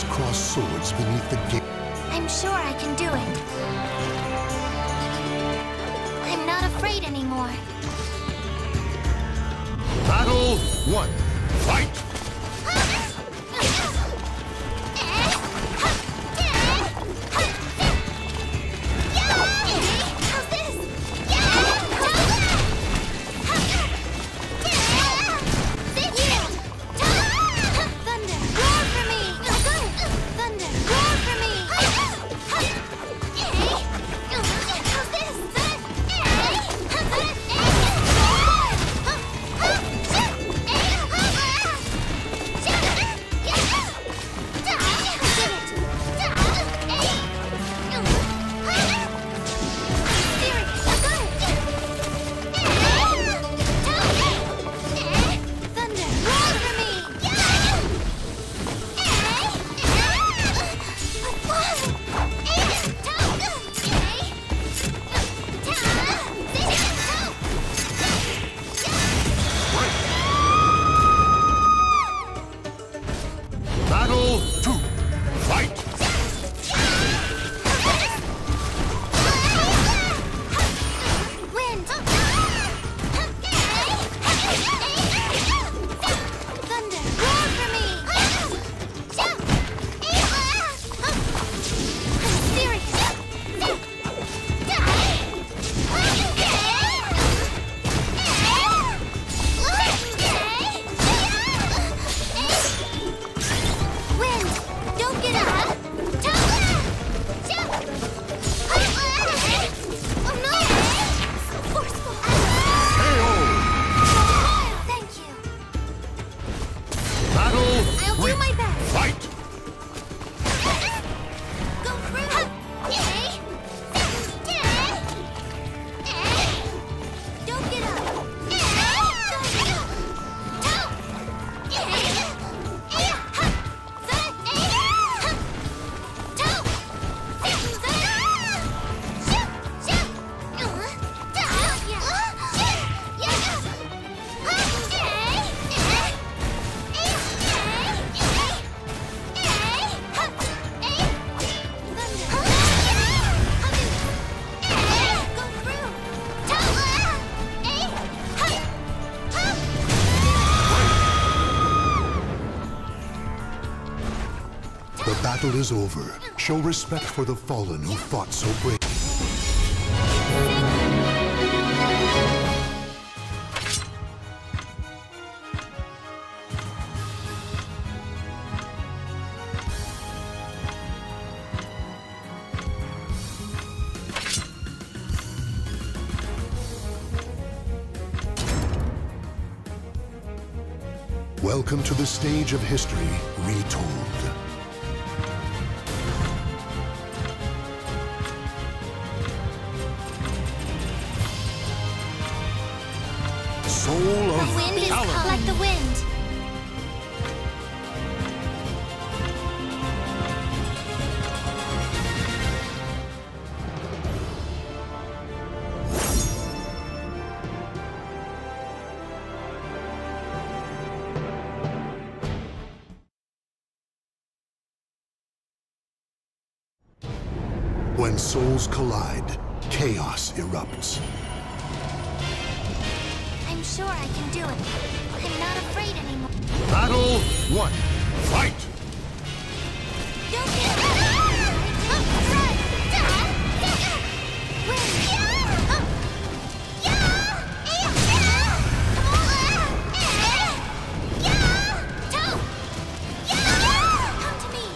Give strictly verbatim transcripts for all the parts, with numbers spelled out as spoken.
crisscross swords beneath the gate. I'm sure I can do it. I'm not afraid anymore. Battle one. Fight! The battle is over. Show respect for the fallen who fought so bravely. Welcome to the stage of history retold. Soul of The wind is Talim. like the wind. When souls collide, chaos erupts. I'm sure I can do it. I'm not afraid anymore. Battle one. Fight! Don't get Run! Come to me.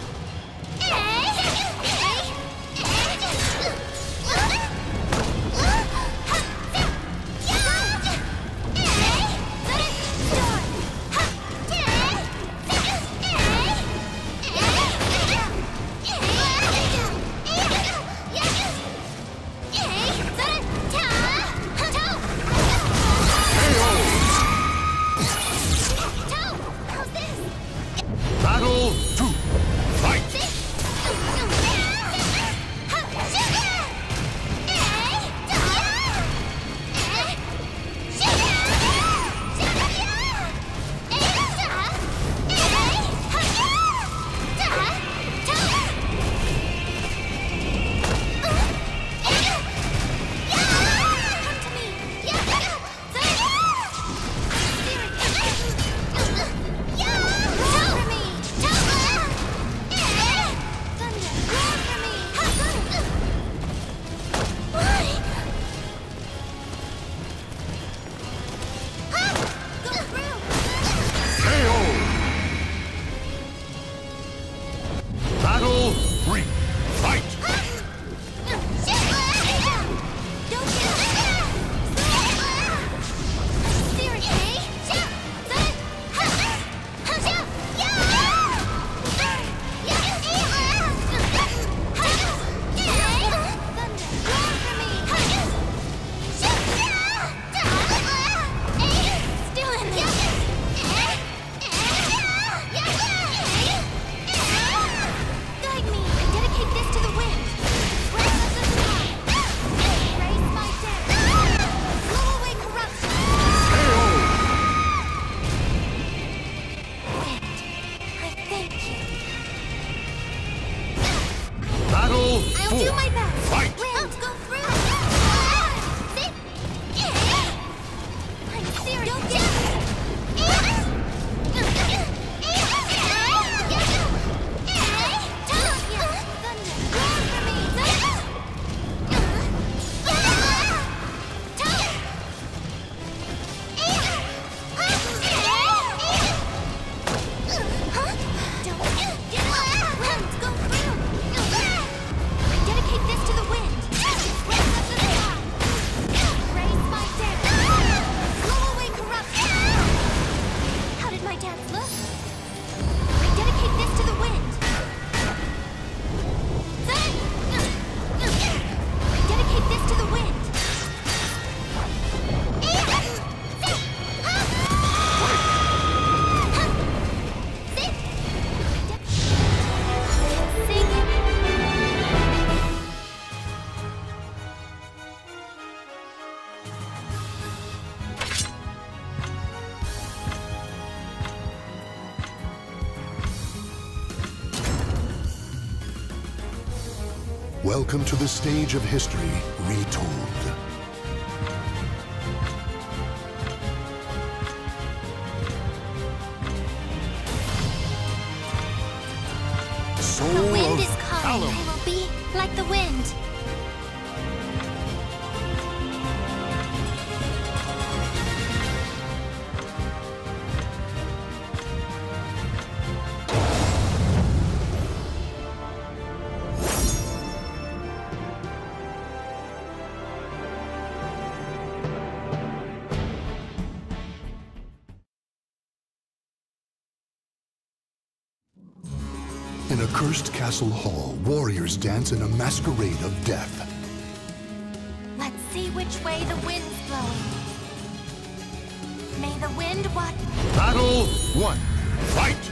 Battle I'll four. do my best. Fight! Wind, go through. Sit. I'm serious. Don't get Welcome to the stage of history retold. Soul The wind of is calling. Talim. I will be like the wind. In a cursed castle hall, warriors dance in a masquerade of death. Let's see which way the wind's blowing. May the wind what? Battle one. Fight!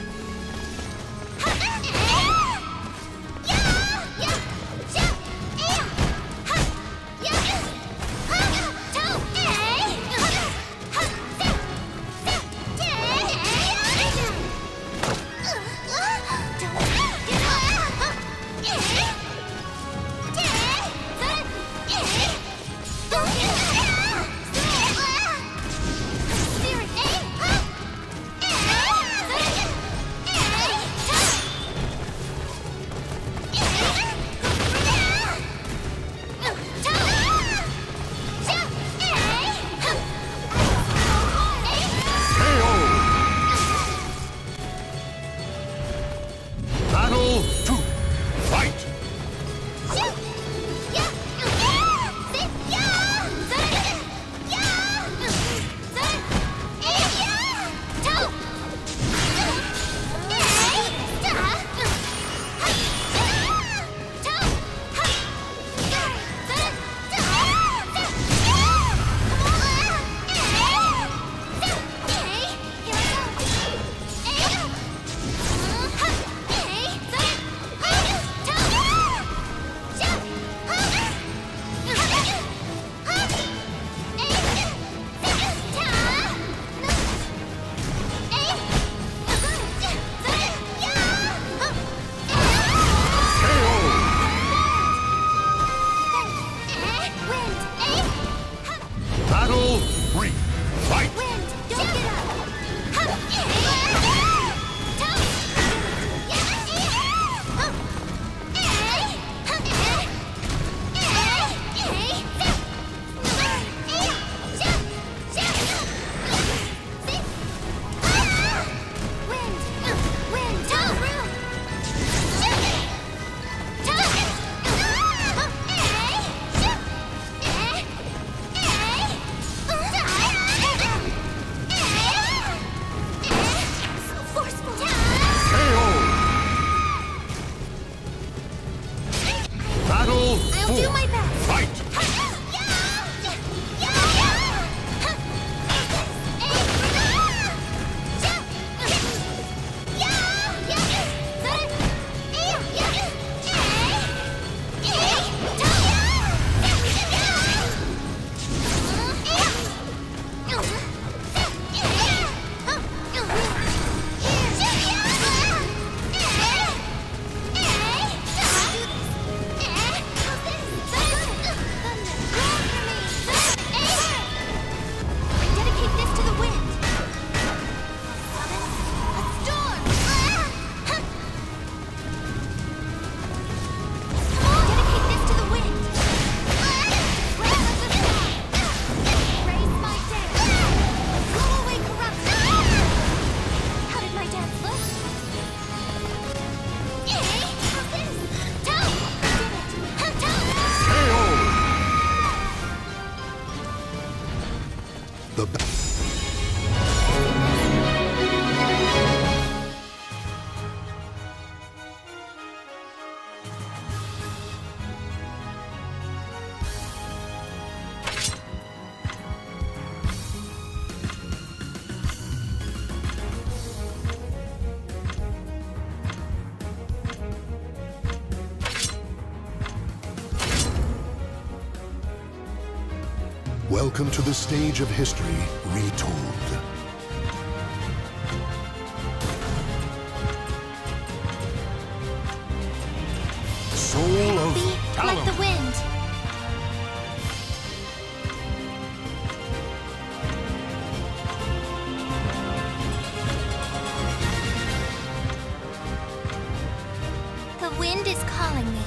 Welcome to the stage of history retold. Soul of Be Talim. like the wind. The wind is calling me.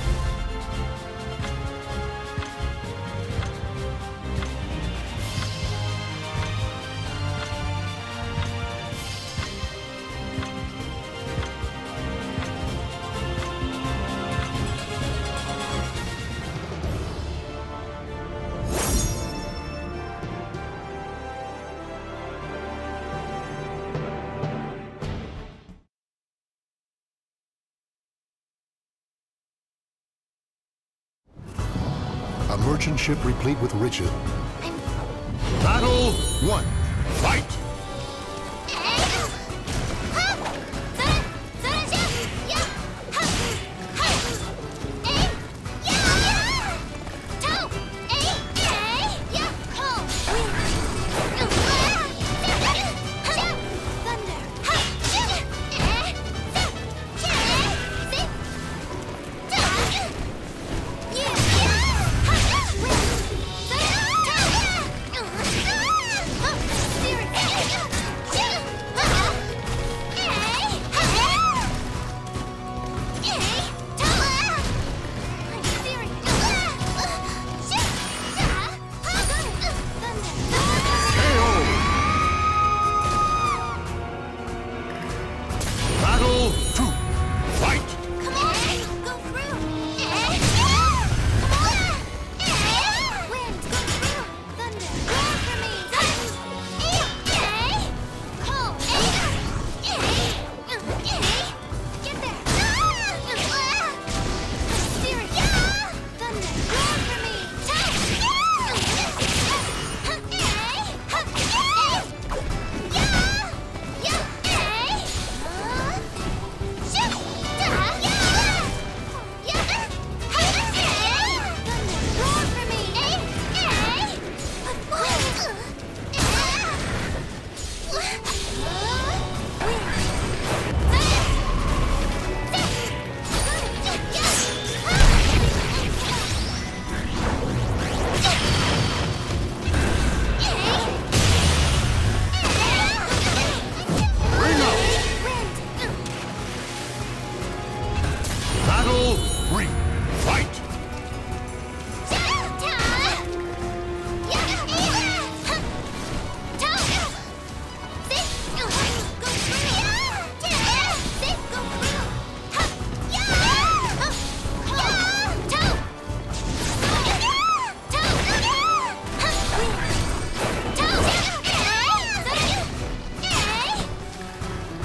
A merchant ship replete with riches. I'm... Battle one. Fight!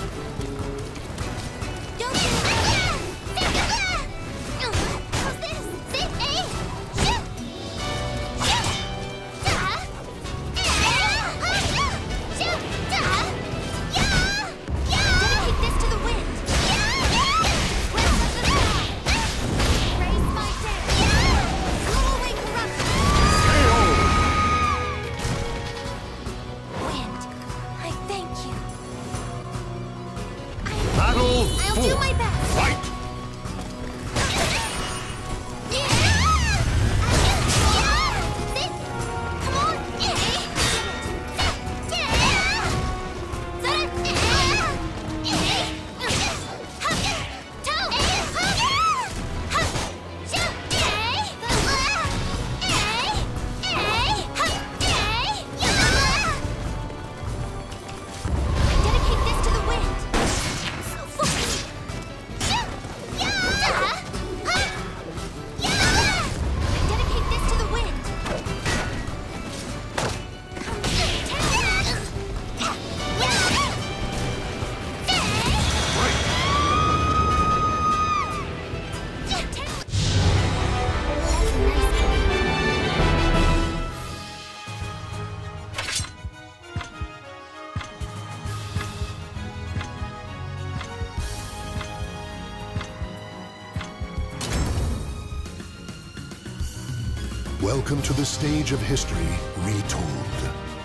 This Welcome to the stage of history retold.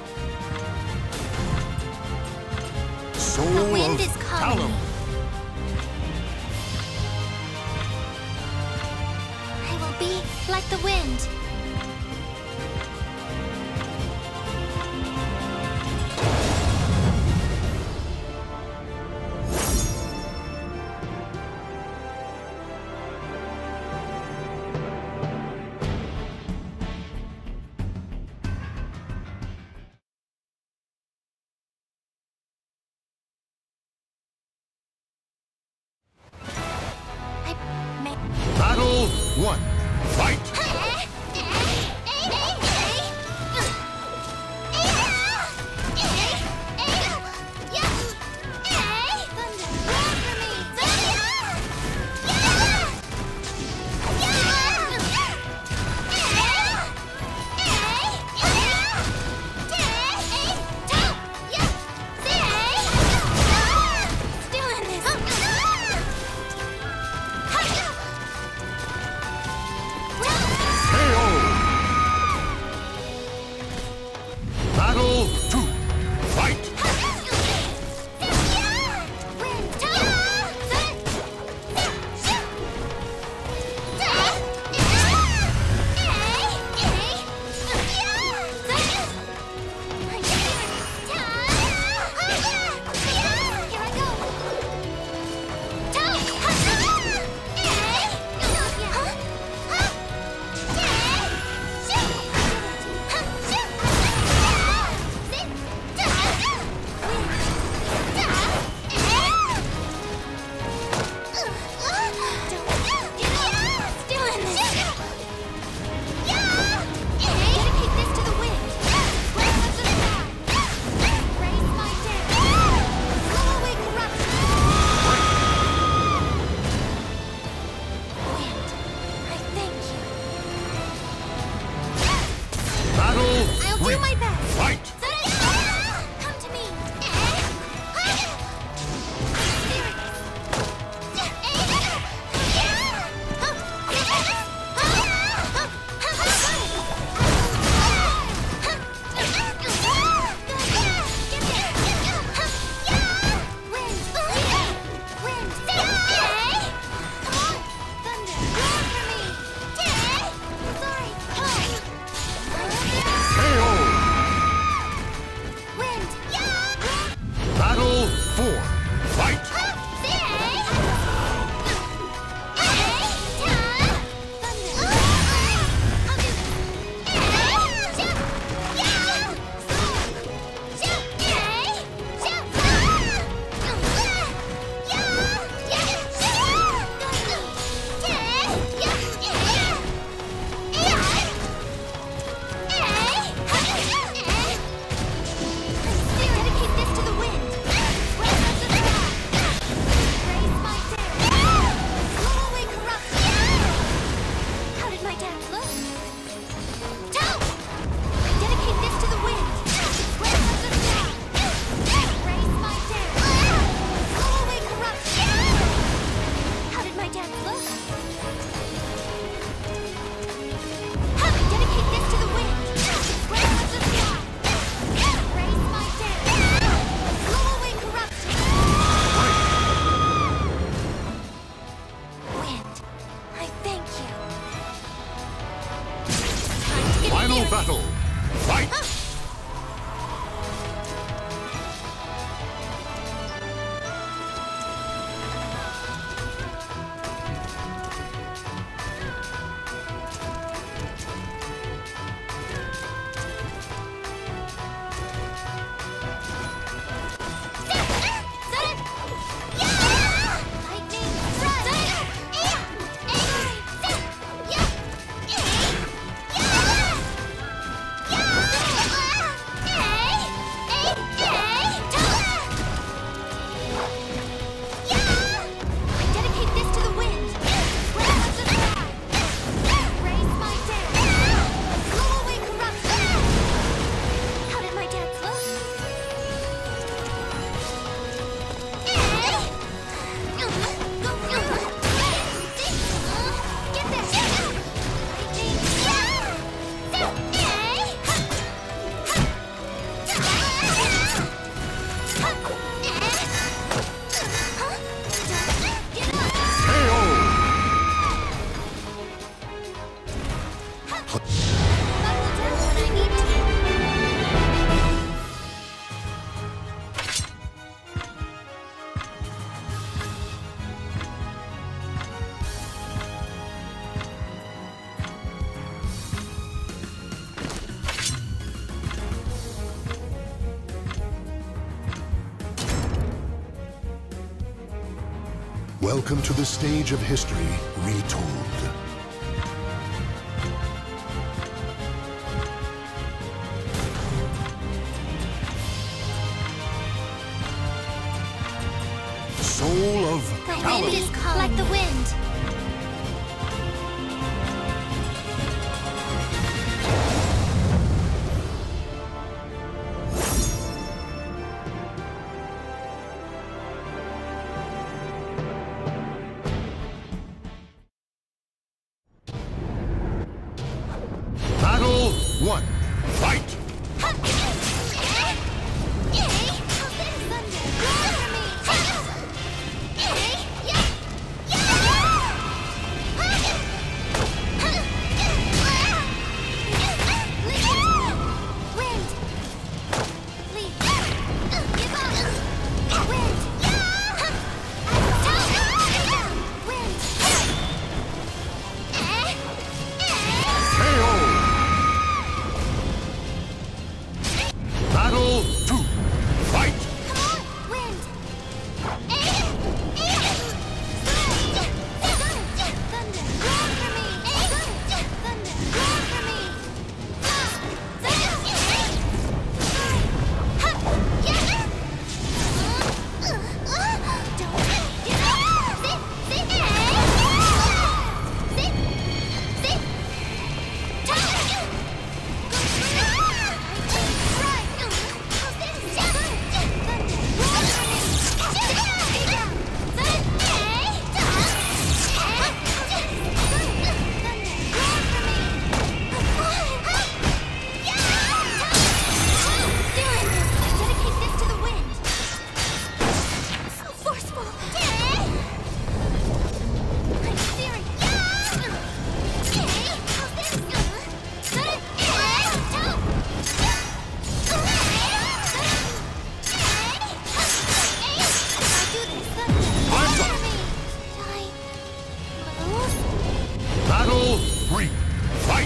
Soul The wind of is calling Talim. me. I will be like the wind. Battle one. Fight! Battle two. Fight! I'll do my best. Fight! Come to me. Battle four. Fight! Final battle. Fight! Welcome to the stage of history retold. Soul of The Talim. wind is calling like the wind. Battle one. Fight! Battle two. Fight! Battle three. Fight!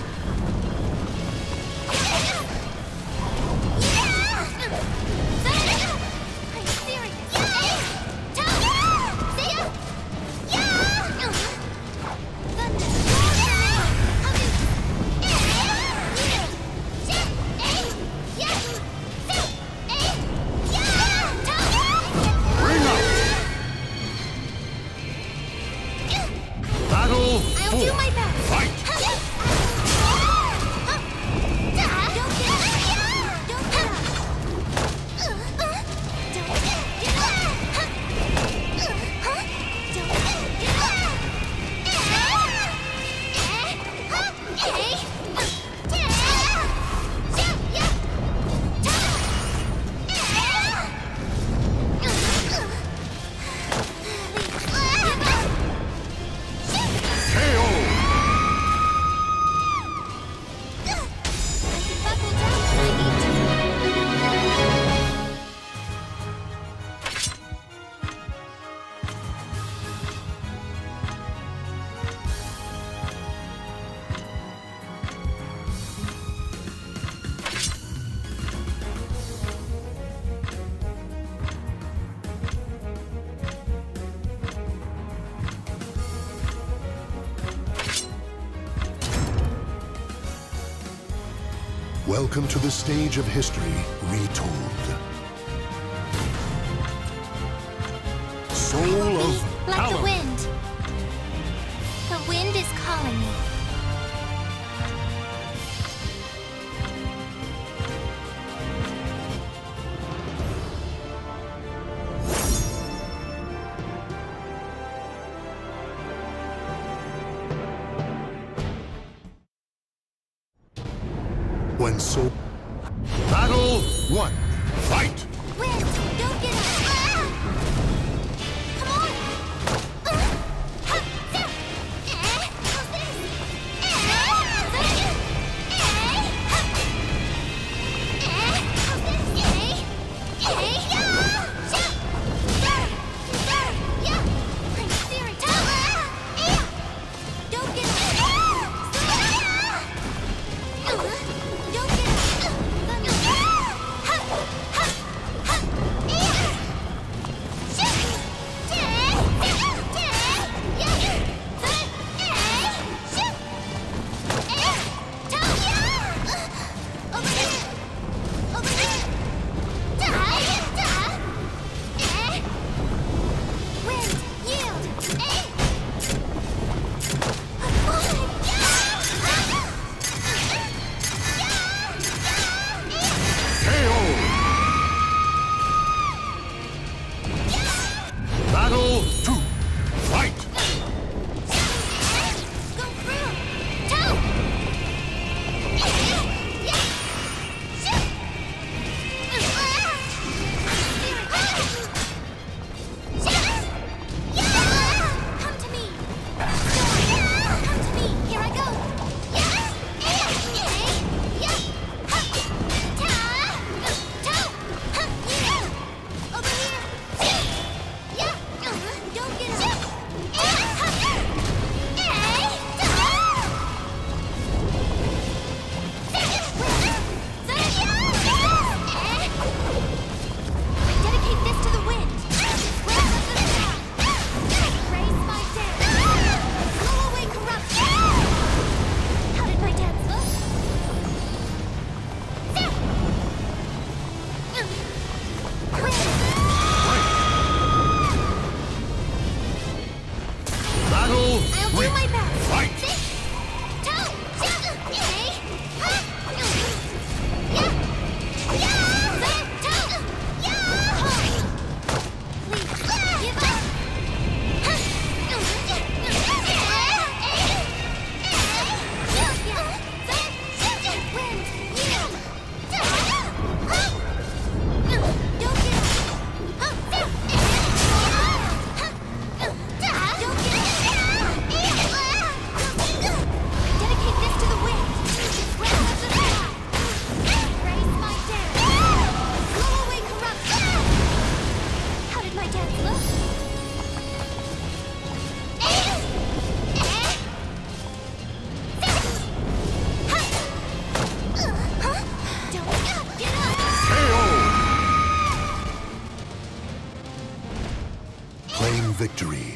Battle four. do my best. Fight! Welcome to the stage of history retold. Soul of Like the Talim. wind. The wind is calling me. When soul... Battle one. Fight! Wind, don't get up. Ah! Come on. Uh, ha, da. Eh, how's this? Eh, da. Eh, ha. Eh, how's this? Eh, eh, ya. Sha. Da. Da. Ya. I'm serious. Ta. Ah, eh. Don't get up. Ah. Ah. Uh, don't get up. Uh, ha. Ha. victory.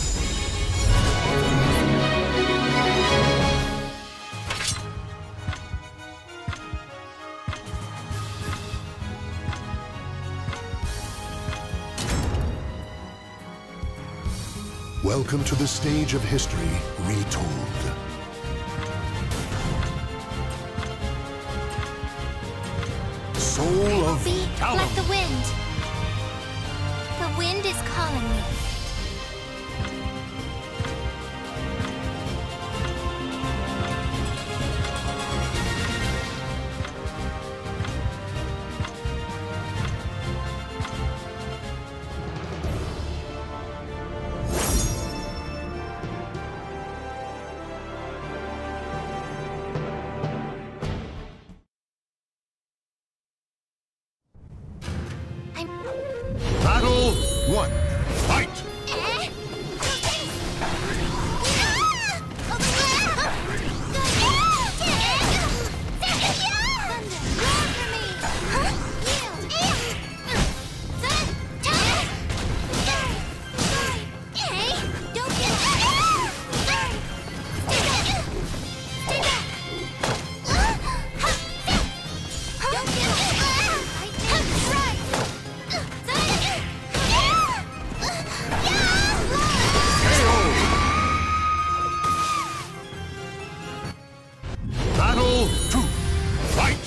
Welcome to the stage of history retold. Soul of Be Talim. like the wind. The wind is calling me. Battle one. Fight! Battle two. Fight!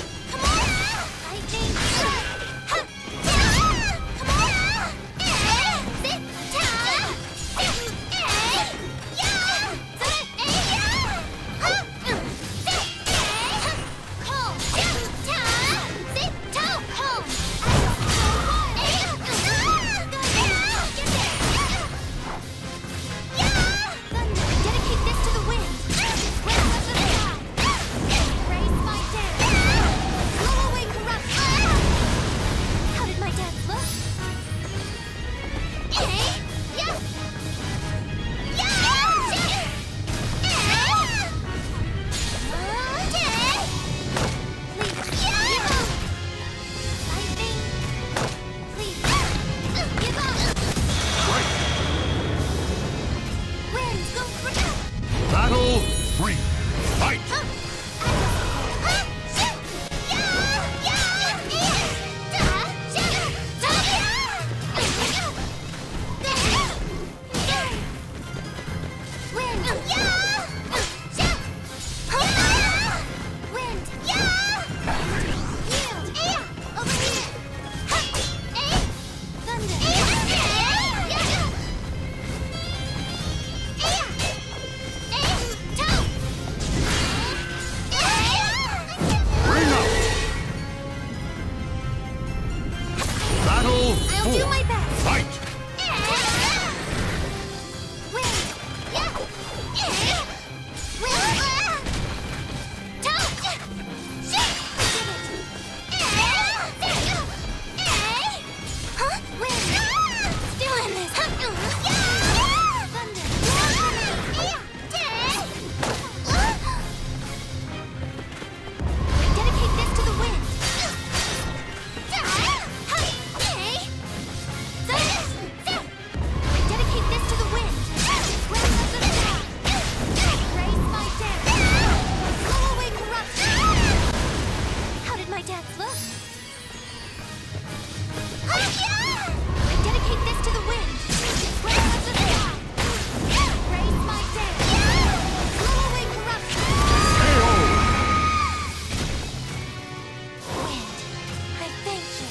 Battle three. Fight! Battle I'll four. do my best. Fight! Dedicate this to the wind. Dedicate this to the wind. Raise my dance. Blow away corruption. How did my dance look? Dedicate this to the wind. Raise my dance. Blow away corruption. Wind, I thank you.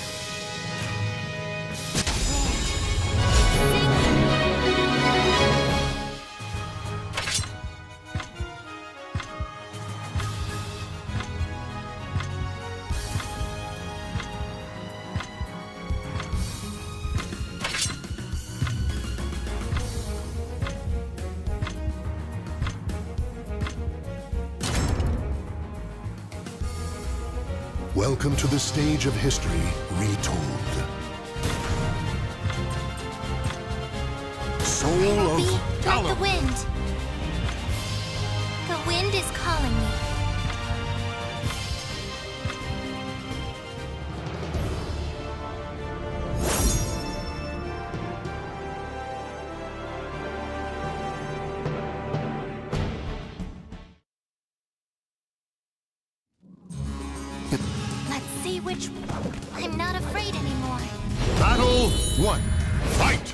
Welcome to the stage of history retold. Soul of Be like the Talim. wind. The wind is calling me. see which... I'm not afraid anymore. Battle one. Fight!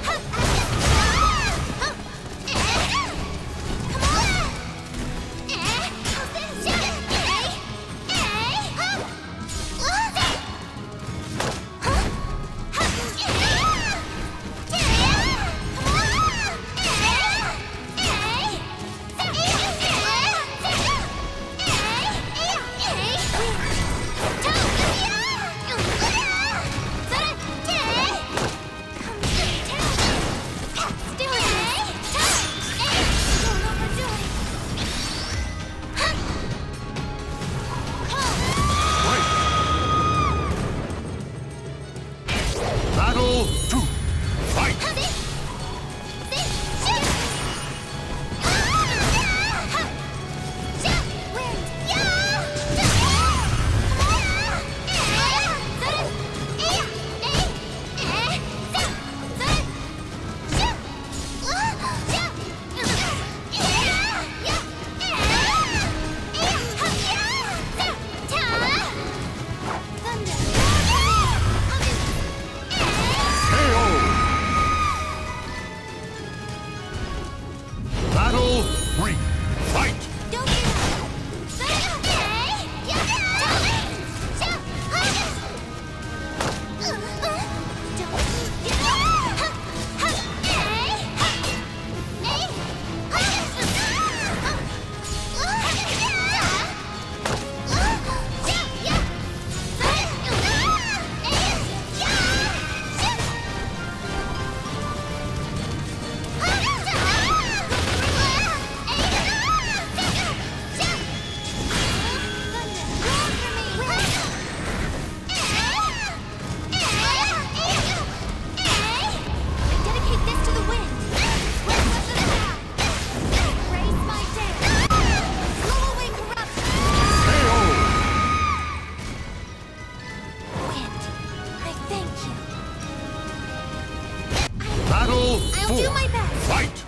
I'll do my best. Fight!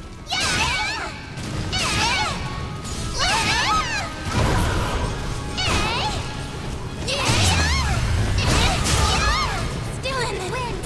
Still in the wind.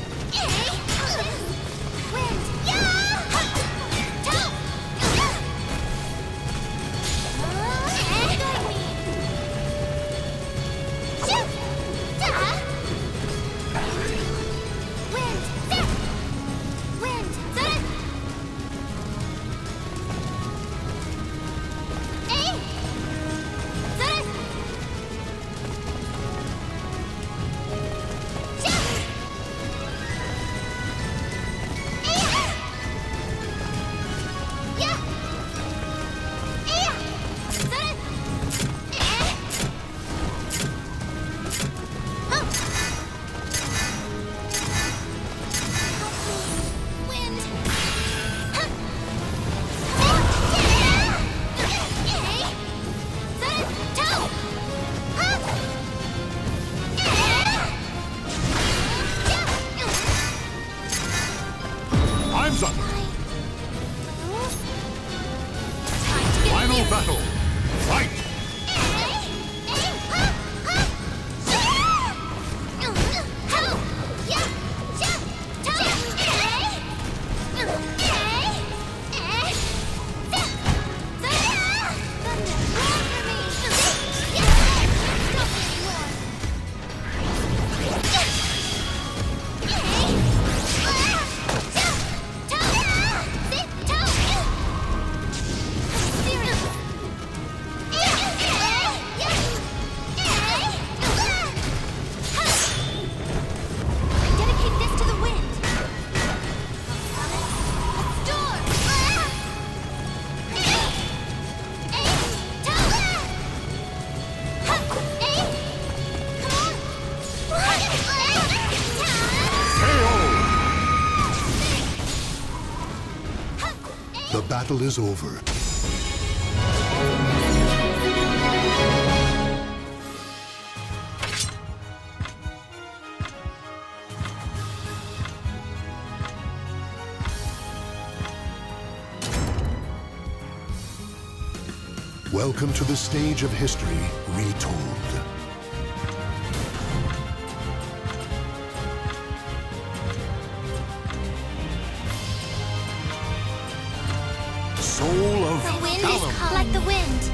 Final battle. Fight! The battle is over. Welcome to the stage of history retold. is calling. Like the wind.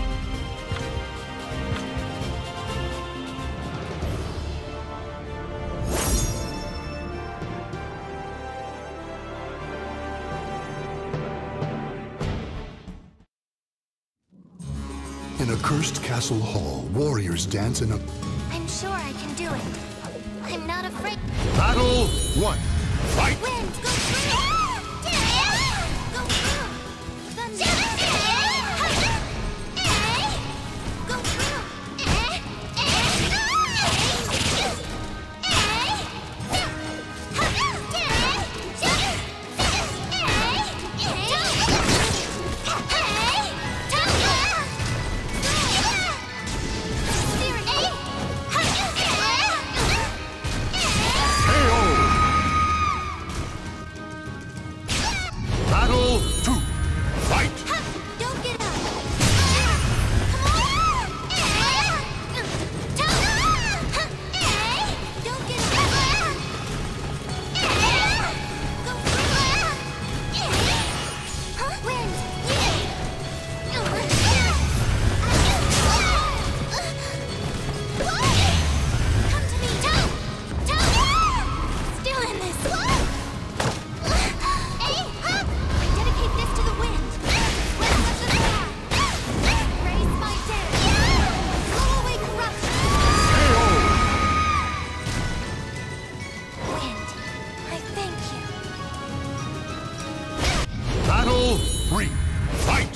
In a cursed castle hall, warriors dance in a... I'm sure I can do it. I'm not afraid. Battle one. Fight! Wind, go through! Go through! Thunder! Go through! Battle two. Fight! Don't get up! Don't get up! Huh? Wind! Come to me! Don't! Don't! Still in this! Dedicate this to the wind. Raise my dead. Blow away corruption. Wind, I thank you. Battle three. Fight!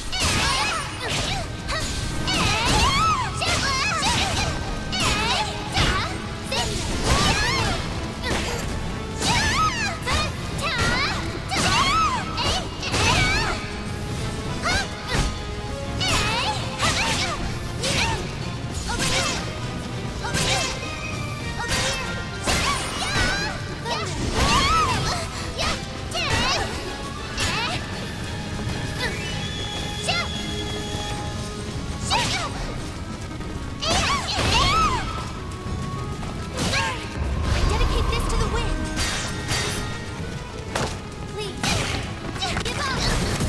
Dedicate this to the wind. Please, give up.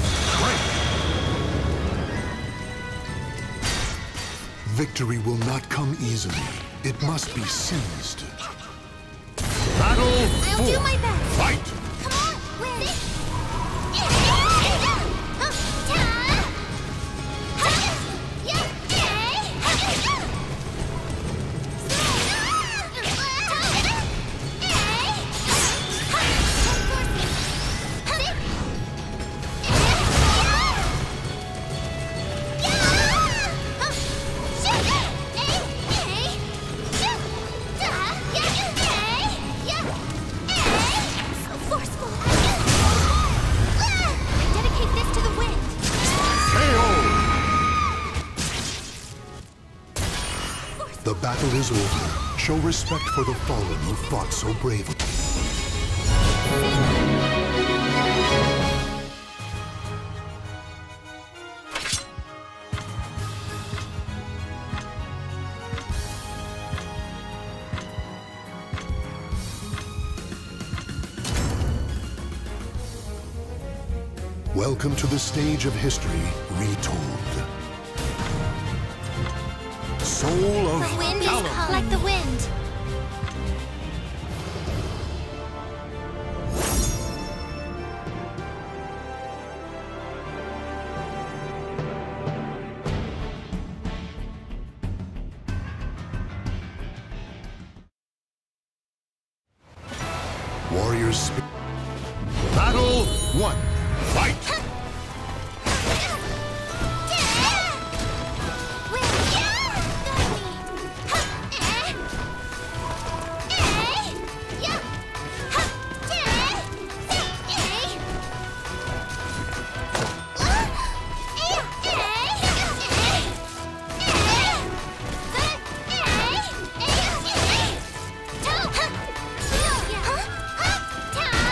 Victory will not come easily. It must be seized. Battle I'll four. do my best. Fight! Come on, wind. Dedicate this to the wind. The battle is over. Show respect for the fallen who fought so bravely. Welcome to the stage of history retold. Soul of The wind is Talim. calling. Like the wind. Warriors. sp- Battle one. Fight! Huh?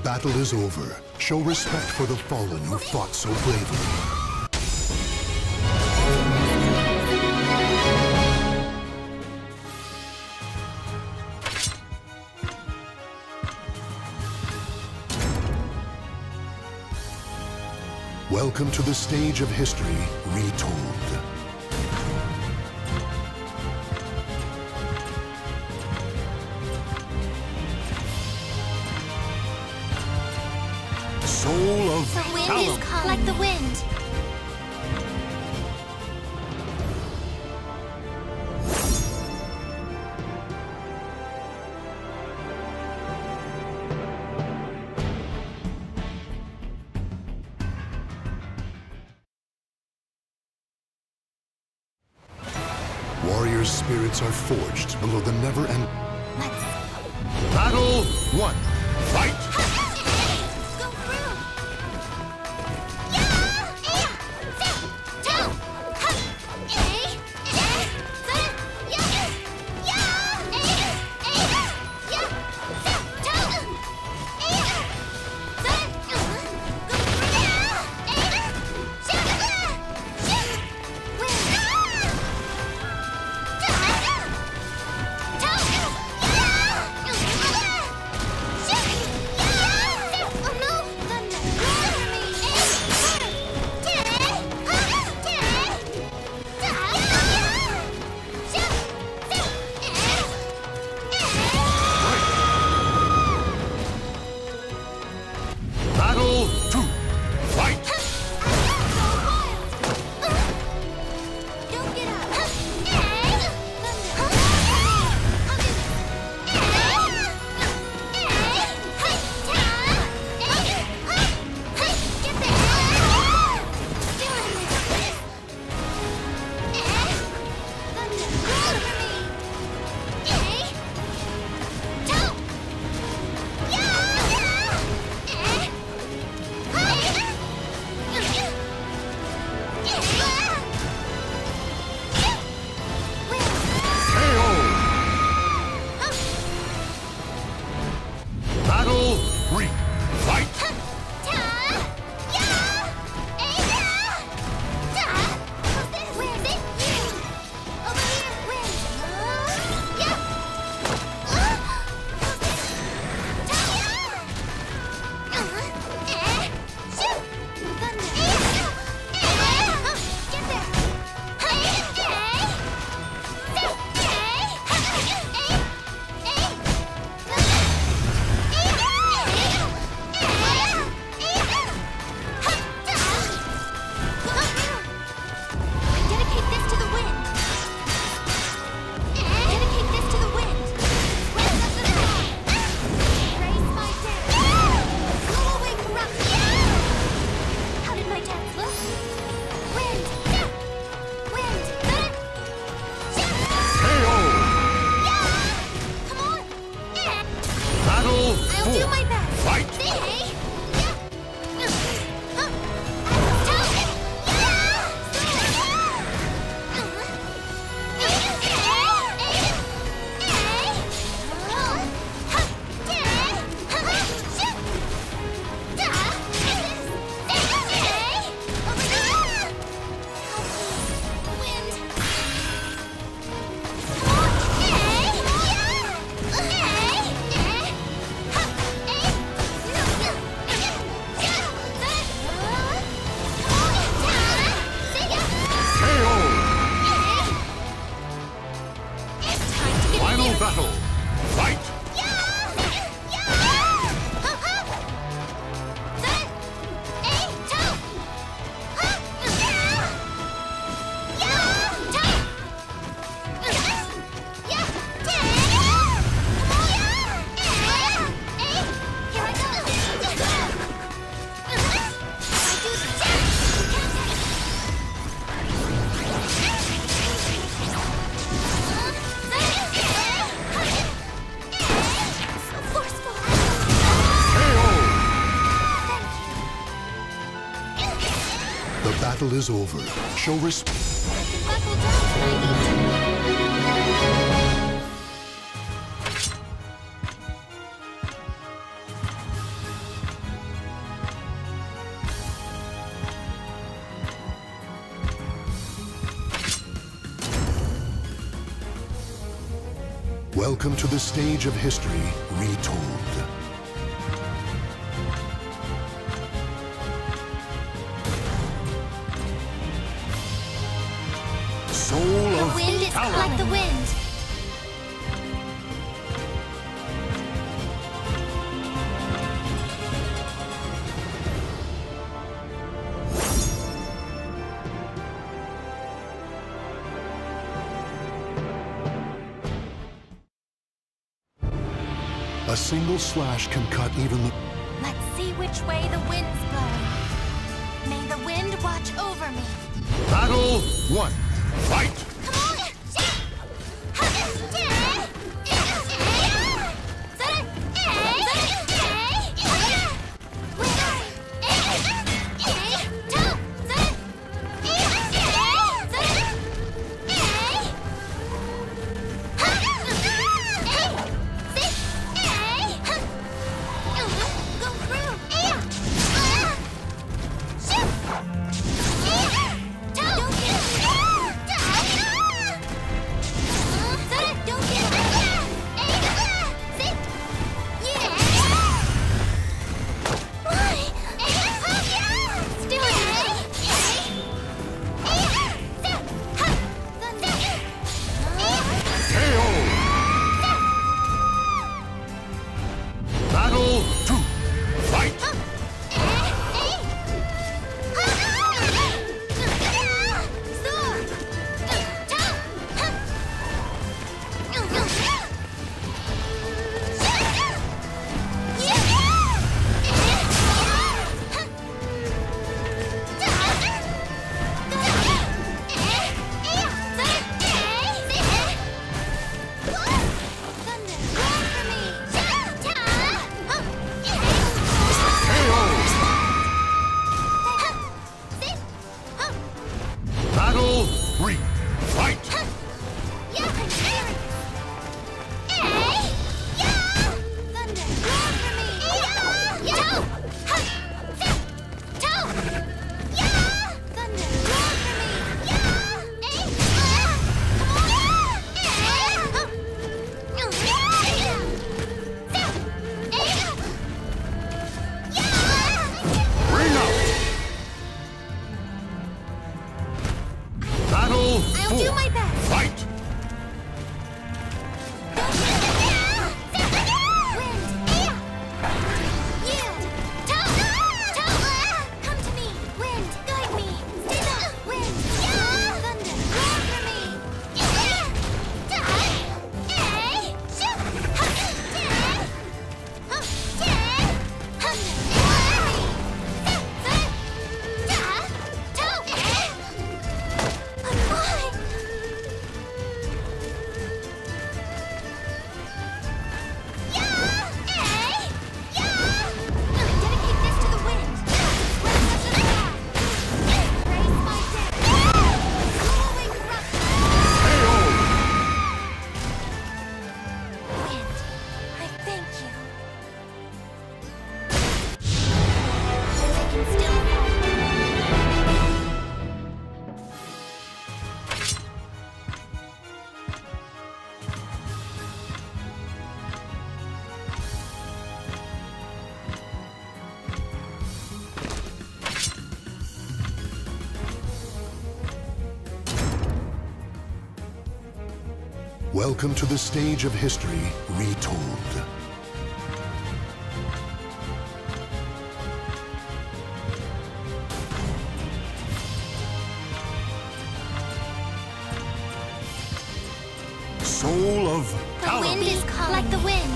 battle is over. Show respect for the fallen who fought so bravely. Welcome to the stage of history retold. Soul of The wind Talim. is calm. Like the wind. Warriors' spirits are forged below the never-end. Let's Battle one. Fight! go through. Yeah! Yeah! Two! Huh! Eh! Eh! Three! Yeah! Yeah! Eh! Eh! Yeah! Two! Eh! Three! Go through. Yeah! Eh! Shoot! Shoot! Win! Battle two. Fight! Don't get up. Eh? K O! Battle three. Fight! Dedicate this to the wind. Dedicate this to the wind. Raise my dance. Blow away corruption. How did my dance look? Wind. Wind. K O! Come on. Battle I'll four. do my best. Fight! See? K O! Final battle. Fight! The battle is over. Show respect. Buckle down, Maggie. Welcome to the stage of history retold. Soul The of wind is Talim. like the wind. A single slash can cut even the... Let's see which way the wind's blowing. May the wind watch over me. Battle one. Fight! Come on! Battle two. Fight! Battle three. Fight! Bring out! Battle I'll four. do my best. Fight! Come to me, wind, guide me. Stand up, wind, thunder, roar for me. Dedicate this to the wind. Raise my dead. Glowing rough. Wind, I thank you. I can still Welcome to the stage of history retold. Soul of The Talim. wind is calling like the wind.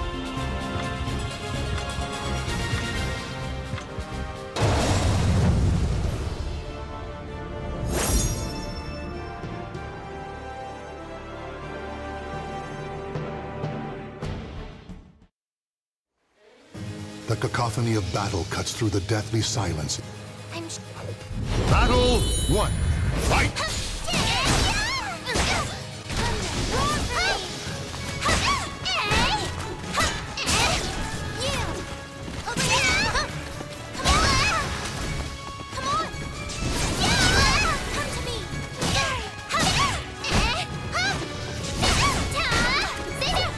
The cacophony of battle cuts through the deathly silence. I'm Battle one. Fight! Come on!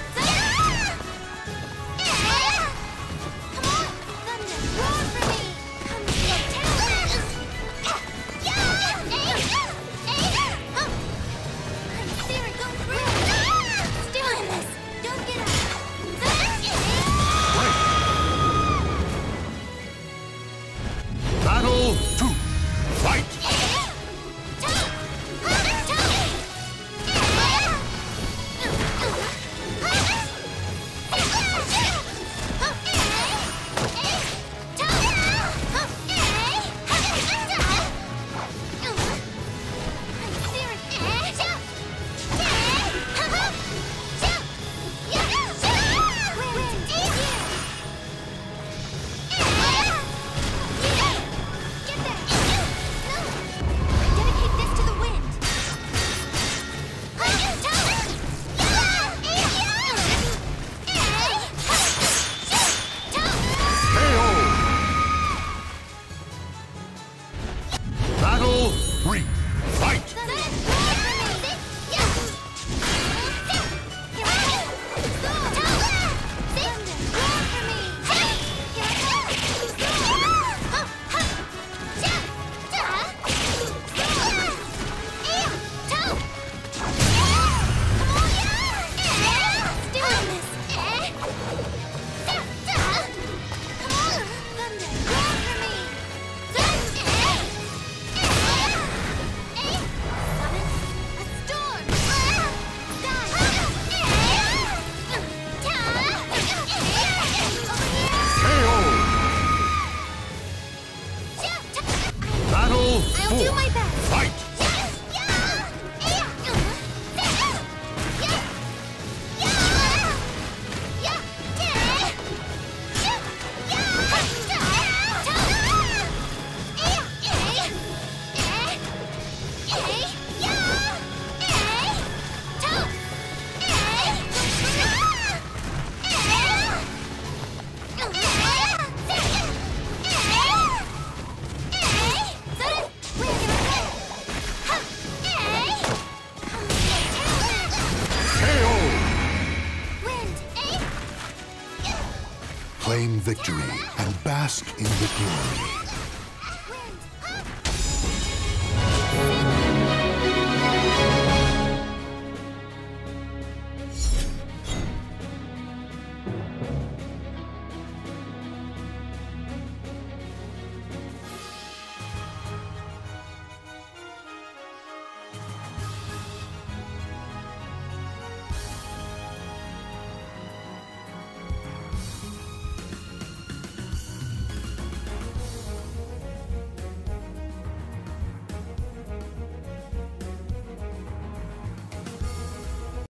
Battle two. Fight! Three, fight! I'll do my best. Fight! Claim victory and bask in the glory.